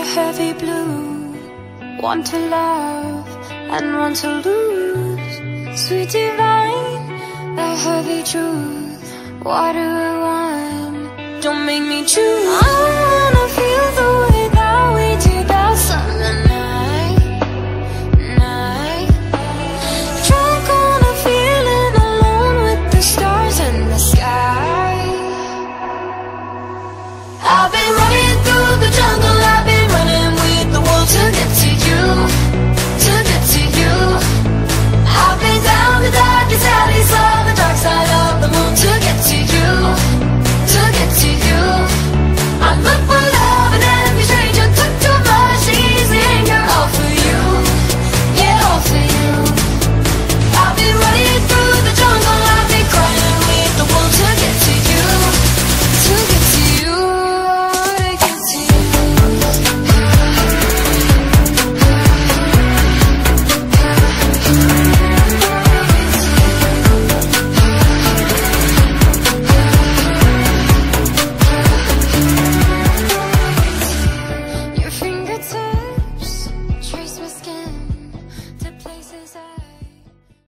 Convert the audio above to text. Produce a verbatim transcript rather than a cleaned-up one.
heavy blue. Want to love and want to lose. Sweet divine, the heavy truth. Water or wine, don't make me choose. I wanna feel the way